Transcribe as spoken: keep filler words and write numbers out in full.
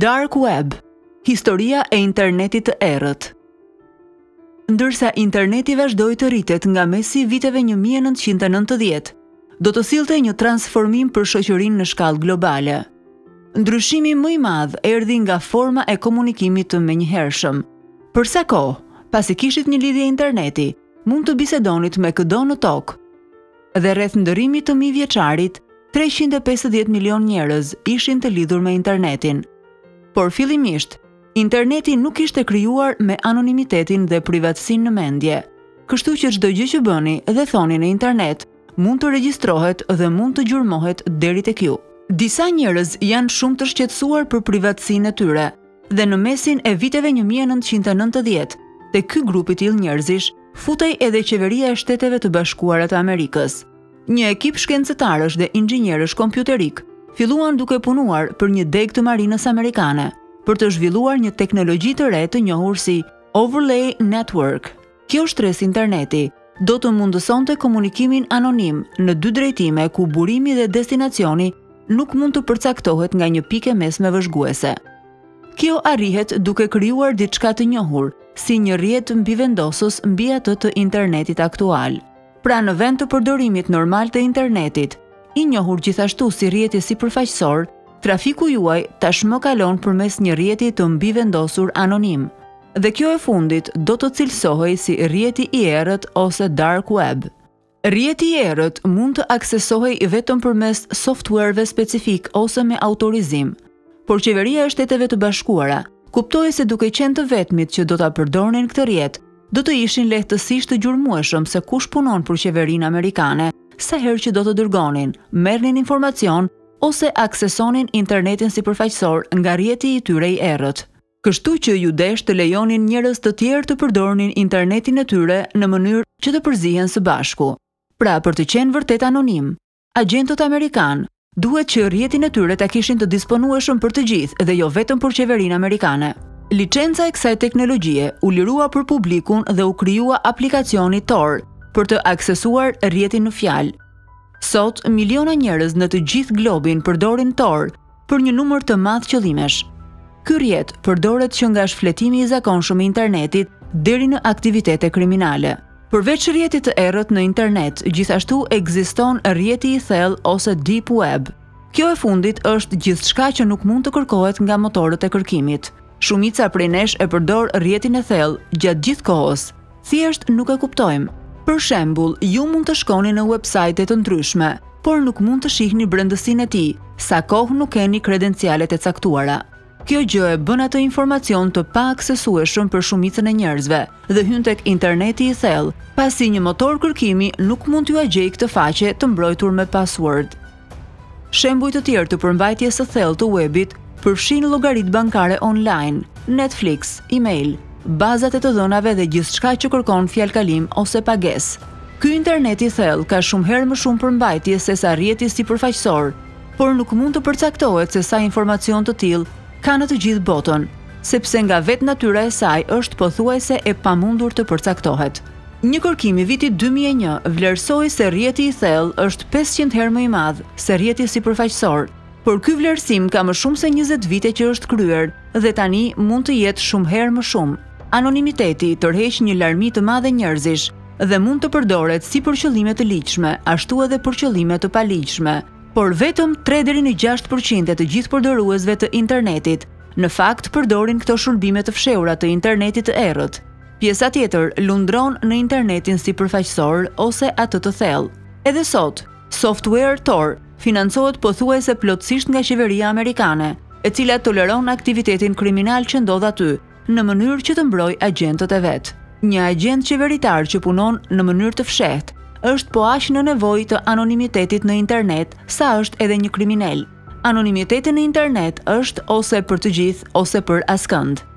Dark Web, historia e internetit të errët. Ndërsa interneti vazhdoi të rritet nga mesi viteve një mijë e nëntëqind e nëntëdhjetë, do të sillte një transformim për shoqërinë në shkallë globale. Ndryshimi më i madh erdhi nga forma e komunikimit të menjëhershëm. Për sa kohë, pasi kishit një lidhje interneti, mund të bisedonit me çdo në tokë. Dhe rreth ndërimit të mijëvjeçarit, treqind e pesëdhjetë milion njerëz ishin të lidhur me internetin. Por fillimisht, interneti nuk ishte krijuar me anonimitetin dhe privatësinë në mendje. Kështu që çdo gjë që bëni dhe thoni në internet mund të regjistrohet dhe mund të gjurmohet deri tek ju. Disa njerëz janë shumë të shqetësuar për privatësinë e tyre, dhe në mesin e viteve një mijë e nëntëqind e nëntëdhjetë, te ky grup i tillë njerëzish futej edhe qeveria e Shteteve të Bashkuara të Amerikës. Një ekip shkencëtarësh dhe inxhinierësh kompjuterik filluan duke punuar për një deg të marinës amerikane, për të zhvilluar një teknologji të re të njohur si overlay network. Kjo shtres interneti do të mundësonte komunikimin anonim në dy drejtime ku burimi dhe destinacioni nuk mund të përcaktohet nga një pikë mesme vëzhguese. Kjo arrihet duke krijuar diçka të njohur, si një rrjet mbivendosës mbi atë të internetit aktual. Pra në vend të përdorimit normal të internetit, i njohur gjithashtu si rrjeti sipërfaqësor, trafiku juaj tashmë kalon përmes një rrjeti të mbivendosur anonim. Dhe kjo e fundit do të cilësohej si rrjeti i errët ose dark web. Rrjeti i errët mund të aksesohej vetëm përmes softwareve specifik ose me autorizim, por qeveria e Shteteve të Bashkuara kuptoi se duke qenë të vetmit që do ta përdornin këtë rrjet, do të ishin lehtësisht të gjurmueshëm se kush punon për qeverinë amerikane, sa herë që do të dërgonin, merrnin informacion ose aksesonin internetin sipërfaqësor nga rrjeti i tyre i errët. Kështu që ju desh të lejonin njerëz të tjerë të përdornin internetin e tyre në mënyrë që të përzihen së bashku. Pra, për të qenë vërtet anonim, agjentët amerikan duhet që rrjetin e tyre ta kishin të disponueshëm për të gjithë dhe jo vetëm për qeverinë amerikane. Licenca e kësaj teknologjie u lirua për publikun dhe u krijua aplikacioni Tor për të aksesuar rrjetin në fjalë. Sot, miliona njerëz në të gjithë globin përdorin Tor për një numër të madh qëllimesh. Ky rrjet përdoret që nga shfletimi i zakonshëm i internetit deri në aktivitete kriminale. Përveç rrjetit të errët në internet, gjithashtu ekziston rrjeti i thellë ose deep web. Kjo e fundit është gjithçka që nuk mund të kërkohet nga motorët e kërkimit. Shumica prej nesh e përdor rrjetin e thellë gjatë gjithë kohës. Thjesht nuk e kuptojmë. Për shembull, ju mund të shkoni në websajte të ndryshme, por nuk mund të shihni brendësinë e tij, sa kohë nuk keni kredencialet e caktuara. Kjo gjë e bën atë informacion të paaksesueshëm për shumicën e njerëzve dhe hyn tek interneti i thellë, pasi një motor kërkimi nuk mund t'ju gjejë këtë faqe të mbrojtur me password. Shembuj të tjerë të përmbajtjes së thellë të webit përfshin llogaritë bankare online, Netflix, email, bazat e të dhënave dhe gjithçka që kërkon fjalkalim ose pagesë. Ky interneti i thellë ka shumë herë më shumë përmbajtje se sa rrjeti sipërfaqësor, por nuk mund të përcaktohet se sa informacion të tillë ka në të gjithë botën, sepse nga vetë natyra e saj është pothuajse e pamundur të përcaktohet. Një kërkim i vitit dy mijë e një vlerësoi se rrjeti i thellë është pesëqind herë më i madh se rrjeti sipërfaqësor, por ky vlerësim ka më shumë se njëzet vite që është kryer dhe tani mund të jetë shumë herë më shumë. Anonimiteti tërheq një larmi të madhe njerëzish dhe mund të përdoret si për qëllime të ligjshme, ashtu edhe për qëllime të paligjshme, por vetëm tre deri në gjashtë përqind e të gjithë përdoruesve të internetit në fakt përdorin këto shërbime të fshehura të internetit të errët. Pjesa tjetër lundron në internetin sipërfaqësor ose atë të thellë. Edhe sot, software Tor financohet pothuajse plotësisht nga qeveria amerikane, e cila toleron aktivitetin kriminal që ndodh aty, në mënyrë që të mbrojë agjentët e vet. Një agjent qeveritar që punon në mënyrë të fshehtë është po aq në nevojë të anonimitetit në internet sa është edhe një kriminal. Anonimiteti në internet është ose për të gjithë ose për askënd.